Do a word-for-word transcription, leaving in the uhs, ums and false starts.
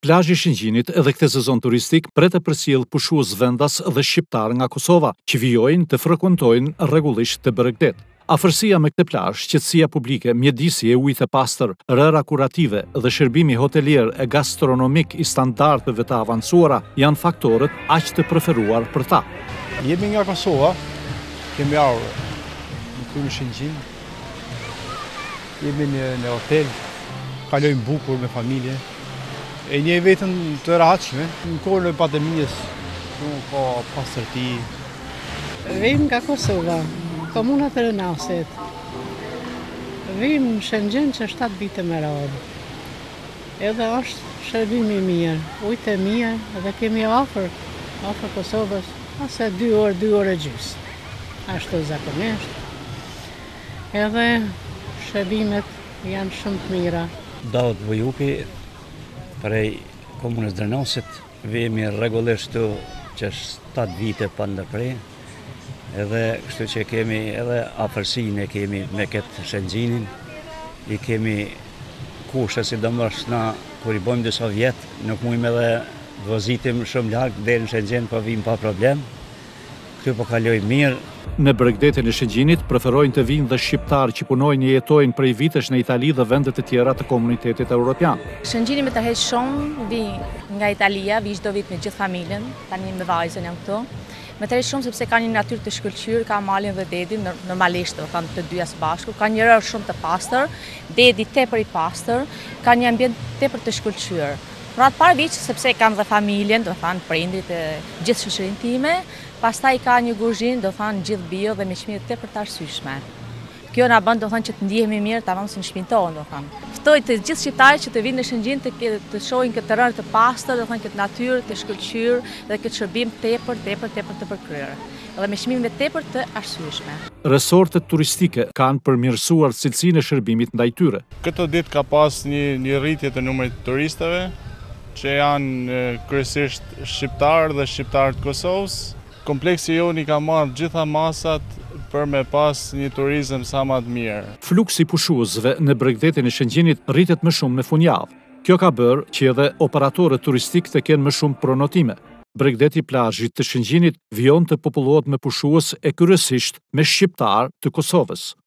Plazhi i Shëngjinit edhe këtë sezon turistik pret të përcjell pushues vendas dhe shqiptar nga Kosova, që vijojnë të frekuentojnë rregullisht të Bregdet. Afërsia me këtë plazh, qetësia publike, mjedisi e ujit të pastër, rëra kurative dhe shërbimi hotelier e gastronomik i standardeve të avancuara janë faktorët aq të preferuar për ta. Jemi nga Kosova, kemi ardhur në krye Shëngjin. Jemi në, në hotel, kalojmë bukur me familje. E një vetën të rahatshme, në kohën e pandemisë, nuk ka pastërti. Vim nga Kosova, komuna të Rënasit. Vim në Shëngjin që shtatë vite me radhë. Edhe është shërbimi i mirë, ujtë e mirë dhe kemi afër, afër Kosovës, ose dy orë, dy orë e gjys. Ashtu zakonisht. Edhe shërbimet janë shumë të mira. Davut Vujuki, prej komunës Drenosit, vijemi rregullisht këtu që shtatë vite pa ndërprer, edhe kështu që kemi edhe afërsinë e kemi me këtë Shëngjinin, i kemi kushte sidomos na kur i bëjmë disa vjet, nuk mujmë edhe vozitim shumë larg deri në Shëngjin, po vim pa problem. Këtu po kaloj mirë. Në Bregdetin e Shëngjinit preferojnë të vinë dhe shqiptarë që punojnë e jetojnë prej vitesh në Itali dhe vendet e tjera të komunitetit evropian. Shëngjini më tërheq shumë, vi nga Italia, vi çdo vit me gjithë familjen, tani me vajzën jam këtu. Më tërheq shumë sepse ka një natyrë të shkëlqyer, ka malin dhe dedin, normalisht do thonë të dyja së bashku, ka një rrugë shumë të pastër, dedi tepër i pastër, ka një ambient tepër të shkëlqyer. Pra të parë vit sepse kam dhe familjen, do thonë prindrit e gjithë shoqërinë time. Pastaj ka një kuzhinë, do thonë gjithë bio dhe me çmime tepër të arsyeshme. Kjo na bën do thonë që të ndihemi mirë tamam si në shtëpinë tonë, do thonë. Ftoj të gjithë shqiptarët që të vinë në Shëngjin të, të shohin këtë terren të pastër, do thonë këtë natyrë të shkëlqyer dhe këtë shërbim tepër, tepër, tepër të përkryer. Edhe me çmime tepër të arsyeshme. Resortet turistike kanë përmirësuar cilësinë e shërbimit ndaj tyre. Këtë ditë ka pas një, një rritje të numrit të turistëve, që janë kryesisht shqiptarë dhe shqiptarë të Kosovës. Kompleksi joni ka marrë gjitha masat për me pas një turizëm sa më të mirë. Fluksi pushuesve në Bregdetin e Shëngjinit rritet më shumë në fundjavë. Kjo ka bërë që edhe operatorët turistik të kenë më shumë pronotime. Bregdeti plazhit të Shëngjinit vijon të popullohet me pushues e kryesisht me shqiptar të Kosovës.